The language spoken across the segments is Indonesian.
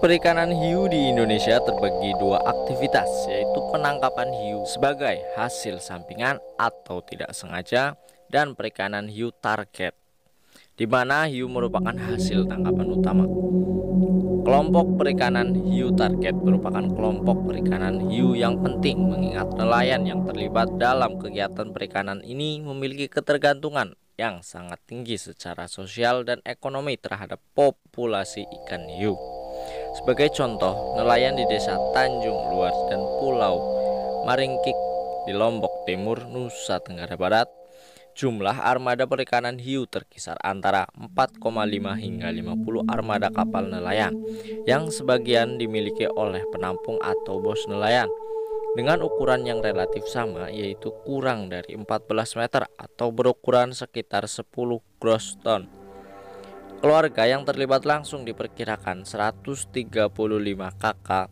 Perikanan hiu di Indonesia terbagi dua aktivitas, yaitu penangkapan hiu sebagai hasil sampingan atau tidak sengaja dan perikanan hiu target, di mana hiu merupakan hasil tangkapan utama. Kelompok perikanan hiu target merupakan kelompok perikanan hiu yang penting, mengingat nelayan yang terlibat dalam kegiatan perikanan ini memiliki ketergantungan yang sangat tinggi secara sosial dan ekonomi terhadap populasi ikan hiu. Sebagai contoh, nelayan di desa Tanjung Luar dan Pulau Maringkik di Lombok Timur, Nusa Tenggara Barat, jumlah armada perikanan hiu terkisar antara 4,5 hingga 50 armada kapal nelayan, yang sebagian dimiliki oleh penampung atau bos nelayan, dengan ukuran yang relatif sama, yaitu kurang dari 14 meter atau berukuran sekitar 10 gross ton. Keluarga yang terlibat langsung diperkirakan 135 kakak,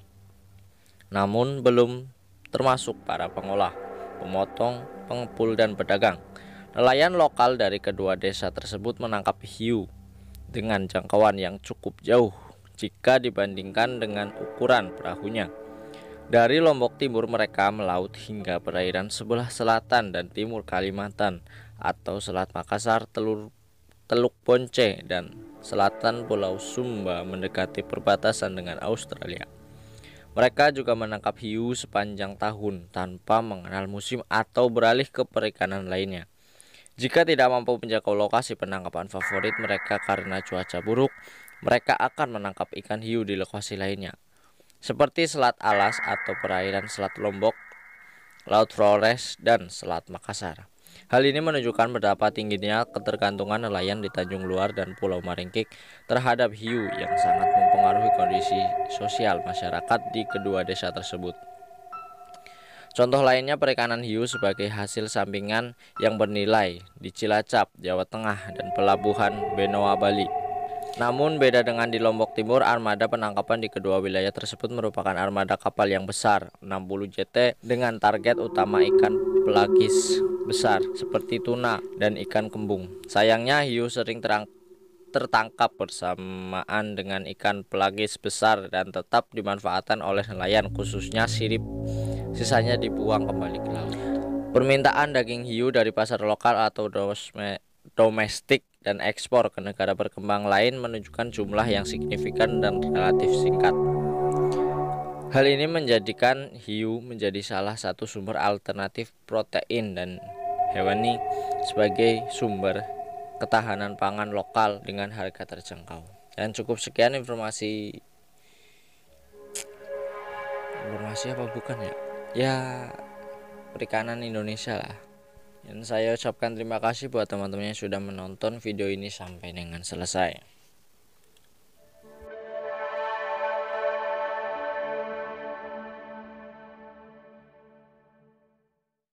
namun belum termasuk para pengolah, pemotong, pengepul, dan pedagang. Nelayan lokal dari kedua desa tersebut menangkap hiu dengan jangkauan yang cukup jauh jika dibandingkan dengan ukuran perahunya. Dari Lombok Timur mereka melaut hingga perairan sebelah selatan dan timur Kalimantan atau Selat Makassar, Teluk Bonce, dan selatan Pulau Sumba mendekati perbatasan dengan Australia. Mereka juga menangkap hiu sepanjang tahun tanpa mengenal musim atau beralih ke perikanan lainnya. Jika tidak mampu menjangkau lokasi penangkapan favorit mereka karena cuaca buruk, mereka akan menangkap ikan hiu di lokasi lainnya, seperti Selat Alas atau perairan Selat Lombok, Laut Flores, dan Selat Makassar. Hal ini menunjukkan betapa tingginya ketergantungan nelayan di Tanjung Luar dan Pulau Maringkik terhadap hiu yang sangat mempengaruhi kondisi sosial masyarakat di kedua desa tersebut. Contoh lainnya perikanan hiu sebagai hasil sampingan yang bernilai di Cilacap, Jawa Tengah, dan Pelabuhan Benoa, Bali. Namun beda dengan di Lombok Timur, armada penangkapan di kedua wilayah tersebut merupakan armada kapal yang besar, 60 JT, dengan target utama ikan pelagis besar seperti tuna dan ikan kembung. Sayangnya hiu sering tertangkap bersamaan dengan ikan pelagis besar dan tetap dimanfaatkan oleh nelayan, khususnya sirip. Sisanya dibuang kembali ke laut. Permintaan daging hiu dari pasar lokal atau domestik dan ekspor ke negara berkembang lain menunjukkan jumlah yang signifikan dan relatif singkat. Hal ini menjadikan hiu menjadi salah satu sumber alternatif protein dan hewani sebagai sumber ketahanan pangan lokal dengan harga terjangkau. Dan cukup sekian informasi apa bukan ya? Ya, perikanan Indonesia lah. Dan saya ucapkan terima kasih buat teman-teman yang sudah menonton video ini sampai dengan selesai.